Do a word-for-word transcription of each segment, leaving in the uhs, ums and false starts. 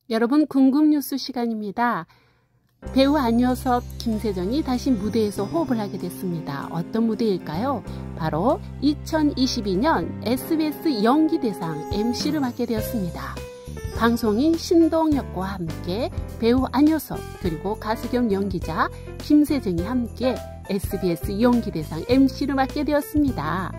여러분, 궁금뉴스 시간입니다. 배우 안효섭, 김세정이 다시 무대에서 호흡을 하게 됐습니다. 어떤 무대일까요? 바로 이천이십이 년 에스비에스 연기대상 엠씨를 맡게 되었습니다. 방송인 신동엽과 함께 배우 안효섭 그리고 가수 겸 연기자 김세정이 함께 에스비에스 연기대상 엠씨를 맡게 되었습니다.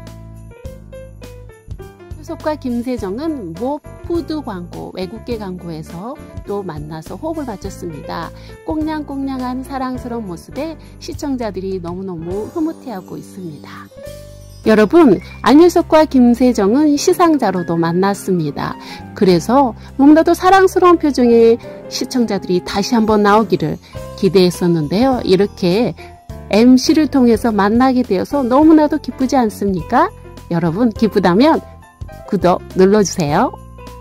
효섭과 김세정은 모 푸드 광고, 외국계 광고에서 또 만나서 호흡을 맞췄습니다. 꽁냥꽁냥한 사랑스러운 모습에 시청자들이 너무너무 흐뭇해하고 있습니다. 여러분, 안효섭과 김세정은 시상자로도 만났습니다. 그래서 너무나도 사랑스러운 표정의 시청자들이 다시 한번 나오기를 기대했었는데요. 이렇게 엠씨를 통해서 만나게 되어서 너무나도 기쁘지 않습니까? 여러분, 기쁘다면 구독 눌러주세요.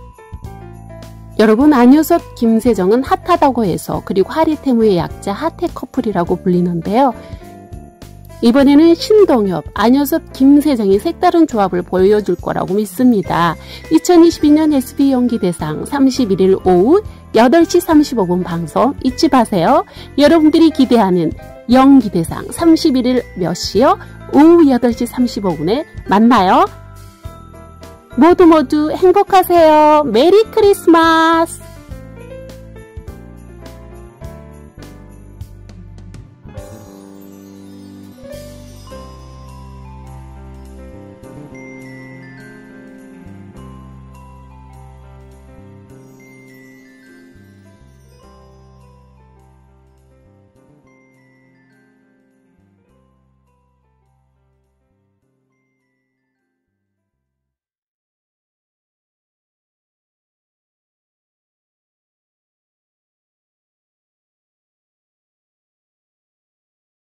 여러분, 안효섭, 김세정은 핫하다고 해서 그리고 하리태무의 약자 핫해 커플이라고 불리는데요. 이번에는 신동엽, 안효섭, 김세정이 색다른 조합을 보여줄 거라고 믿습니다. 이천이십이 년 에스비 연기대상 삼십일 일 오후 여덟 시 삼십오 분 방송 잊지 마세요. 여러분들이 기대하는 연기대상 삼십일 일 몇 시요? 오후 여덟 시 삼십오 분에 만나요. 모두 모두 행복하세요. 메리 크리스마스!